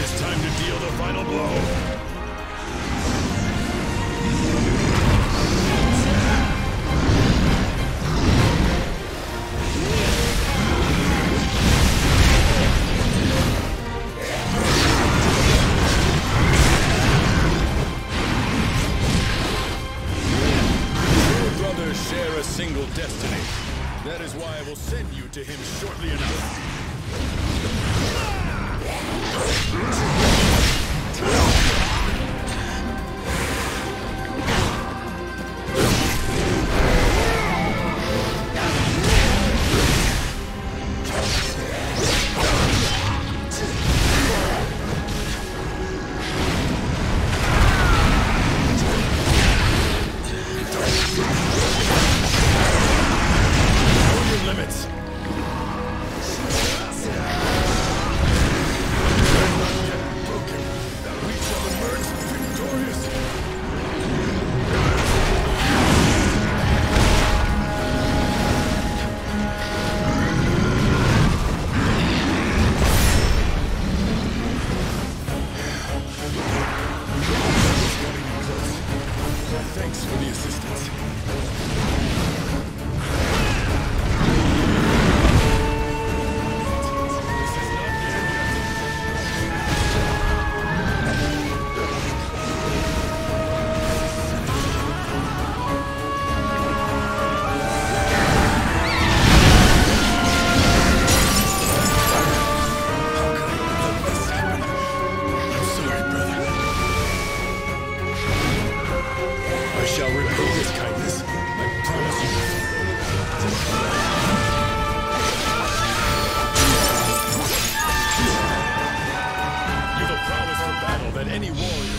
is time to deal the final blow. Share a single destiny. That is why I will send you to him shortly enough. Thanks for the assistance. I shall repay his kindness. I promise you. You've a prowess for battle that any warrior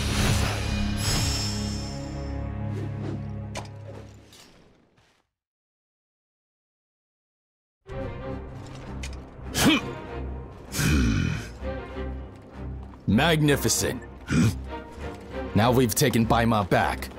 Magnificent. Now we've taken Paimon back.